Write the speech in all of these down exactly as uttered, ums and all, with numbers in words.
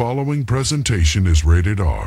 following presentation is rated R.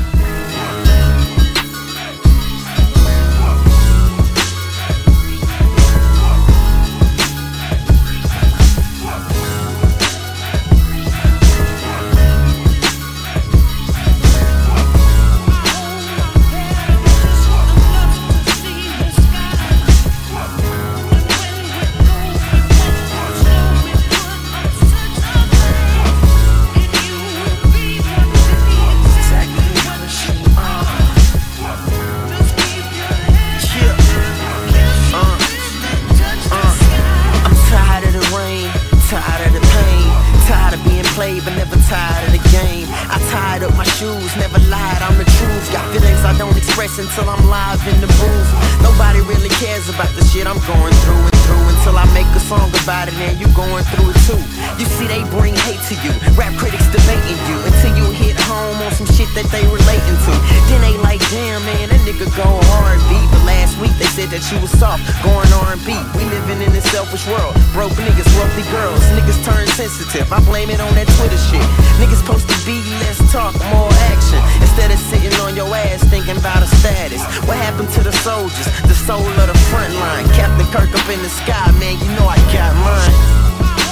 But never tired of the game. I tied up my shoes, never lied, I'm the truth. Got feelings I don't express until I'm live in the booth. Nobody really cares about the shit I'm going through and through until I make a song about it and you going through it too. You see they bring hate to you, rap critics debating you until you hit home on some shit that they relating to. Then they like, damn man, that nigga go R and B. But last week they said that you was soft, going R and B. We living in this selfish world, broke niggas, wealthy girls. Niggas turn sensitive, I blame it on that Twitter shit. Niggas supposed to be less talk, more action, instead of sitting on your ass thinking about a status. What happened to the soldiers, the soul of the front line? Captain Kirk up in the sky, man, you know I got mine.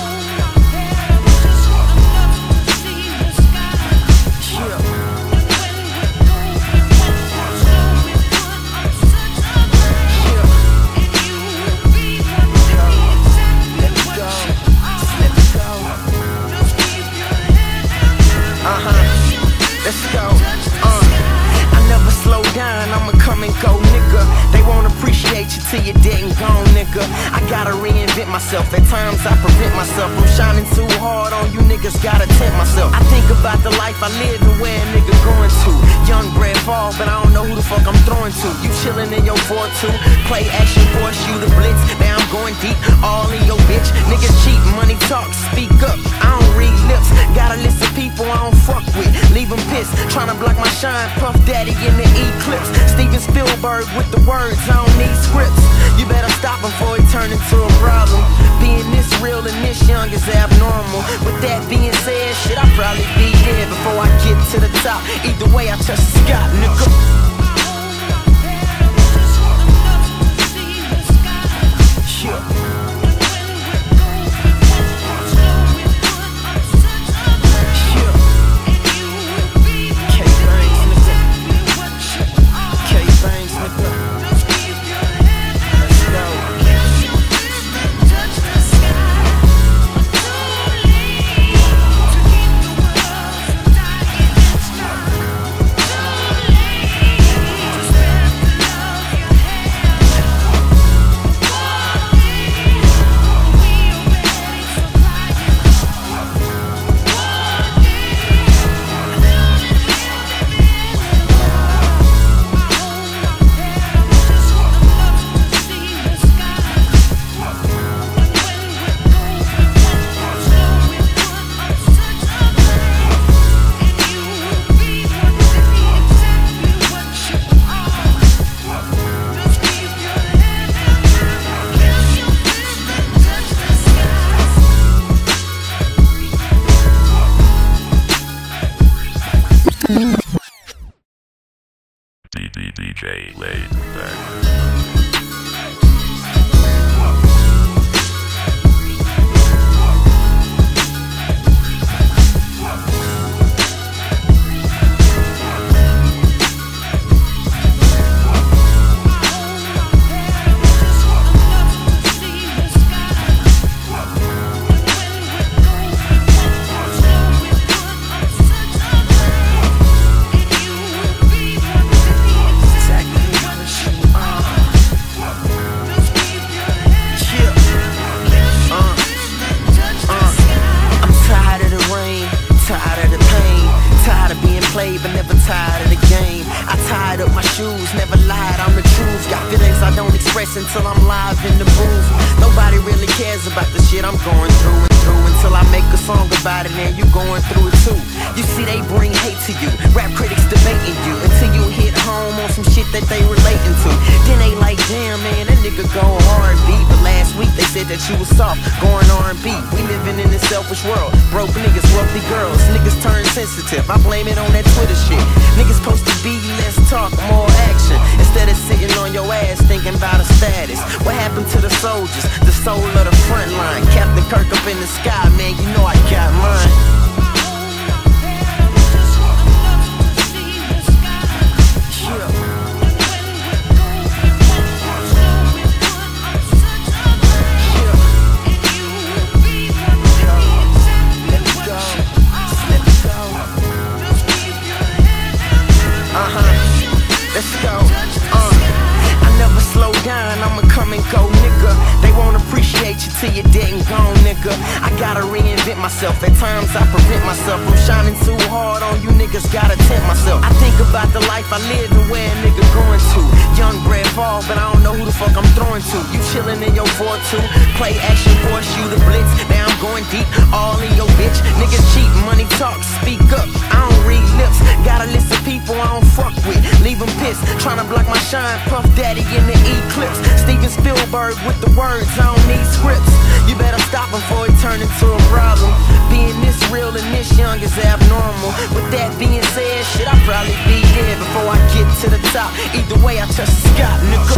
Let's go, uh, I never slow down, I'ma come and go, nigga. They won't appreciate you till you're dead and gone, nigga. I gotta reinvent myself, at times I prevent myself from shining too hard on you niggas, gotta tempt myself. I think about the life I live and where a nigga going to. Young bred fall, but I don't know who the fuck I'm throwing to. You chillin' in your four two, play action, force you to blitz. Man, I'm going deep, all in your bitch. Niggas cheat, money talk, speak up. I don't read lips, got a list of people I don't fuck with. Leave them pissed, tryna block my shine. Puff Daddy in the eclipse. Steven Spielberg with the words, I don't need scripts. You better stop him before he turn into a problem. Being this real and this young is abnormal. With that being said, shit, I'll probably be dead before I get to the top. Either way, I touch the sky, nigga. Yeah. D J laid back. But never tired of the game. I tied up my shoes, never lied, I'm the truth. Got feelings I don't express until I'm live in the booth. Nobody really cares about the shit I'm going through and through until I make a song about it and you going through it too. You see they bring hate to you, rap critics debating you until you hit home on some shit that they relating to. Then they like, damn man, that nigga go R and B. But last week they said that that you was soft, going R and B. We living in this selfish world. Broke niggas, wealthy girls. Niggas turn sensitive. I blame it on that Twitter shit. Niggas supposed to be less talk, more action. Instead of sitting on your ass thinking about a status. What happened to the soldiers? The soul of the front line. Captain Kirk up in the sky, man, you know I got mine. Let's go, uh, I never slow down, I'ma come and go, nigga. They won't appreciate you till you're dead and gone, nigga. I gotta reinvent myself, at times I prevent myself from shining too hard on you niggas, gotta tempt myself. I think about the life I live and where a nigga going to. Young bred fall, but I don't know who the fuck I'm throwing to. You chillin' in your Ford too, play action force, you the blitz. Now I'm going deep, all in your bitch. Niggas cheat, money talk, speak up. I don't read lips, got a list of people I don't fuck with. Leave them pissed, tryna block my shine. Puff Daddy in the eclipse. Steven Spielberg with the words, I don't need scripts. You better stop him before he turn into a problem. Being this real and this young is abnormal. With that being said, shit, I'll probably be dead before I get to the top. Either way, I touch the sky, nigga.